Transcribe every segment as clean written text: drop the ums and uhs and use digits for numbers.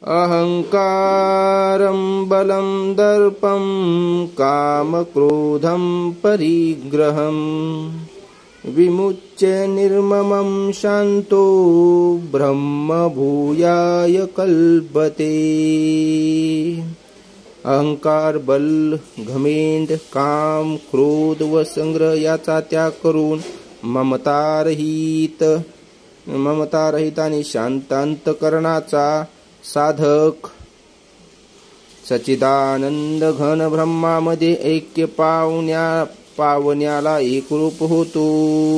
अहंकारं बलं दर्पं कामक्रोधं परिग्रहं विमुच्य निर्ममं शांतो ब्रह्मभूयाय कल्पते। अहंकार, बल, घमेंड, काम, क्रोध व संग्रह याचा त्याग करून ममतारहित आणि शांत अंतकरणाचा साधक सच्चिदानंद घन ब्रह्मामध्ये ऐक्य पावण्याला एकरूप होतो।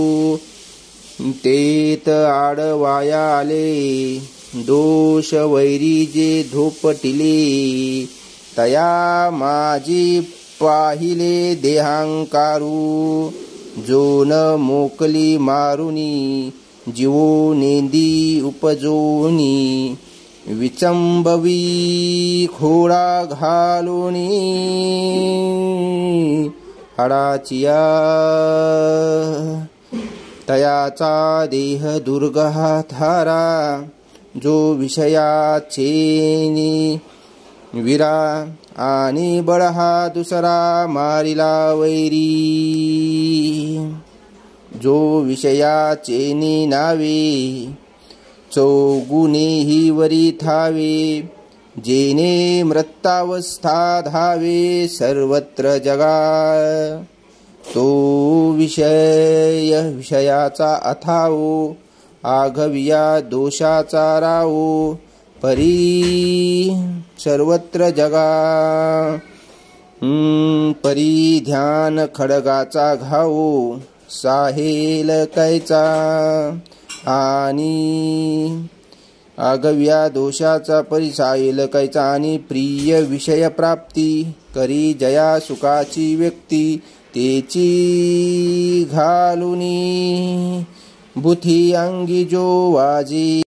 तेत आडवाया आले दोष वैरी जे धोपटिले, तया माझी पाहिले देहांकारू, जो न मोकली मारुनी जीवो नेंदी उपजोनी, विचंबवी खोडा घालुनी हाडाचिया, तयाचा देह दुर्गहाधारा, जो विषयाचेनी विरा, आणि बळहा दुसरा मारिला वैरी, जो विषयाचेनी नावे चौगुणेही वरी थावे, जेने मृत्तावस्था धावे सर्वत्र जगा, तो विषयाचा अथावो, आघविया दोषाचा रावो, परी सर्वत्र जगा, परी ध्यान खडगाचा घावो, साहेल कैचा, आणि आगव्या दोषाचा परिसायल कैचा, आणि प्रिय विषय प्राप्ती करी जया सुखाची व्यक्ती, तेची घालुनी बुथी अंगी जो वाजी।